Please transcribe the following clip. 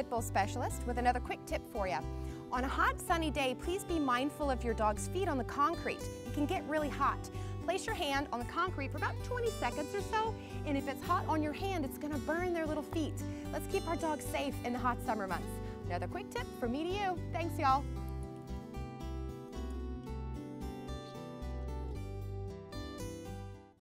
pit bull specialist with another quick tip for you. On a hot, sunny day, please be mindful of your dog's feet on the concrete. It can get really hot. Place your hand on the concrete for about 20 seconds or so, and if it's hot on your hand, it's gonna burn their little feet. Let's keep our dogs safe in the hot summer months. Another quick tip from me to you. Thanks, y'all.